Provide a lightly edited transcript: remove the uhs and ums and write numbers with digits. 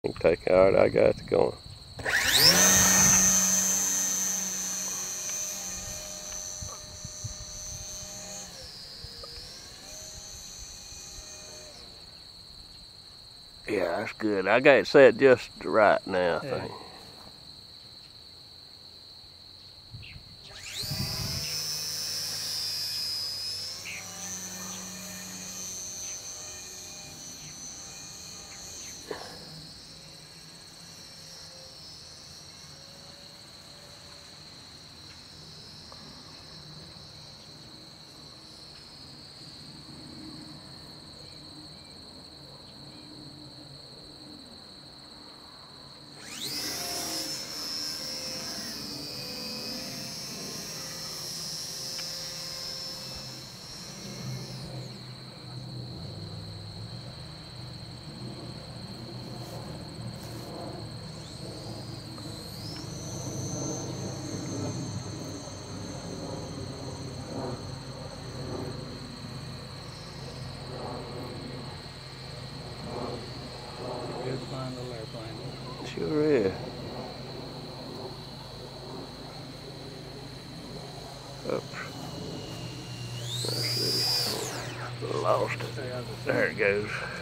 You can take it. All right, I got it going. Yeah, that's good. I got it set just right now, I think. Good flying little airplane. Sure is. Oops. Let's see. Lost it. There it goes.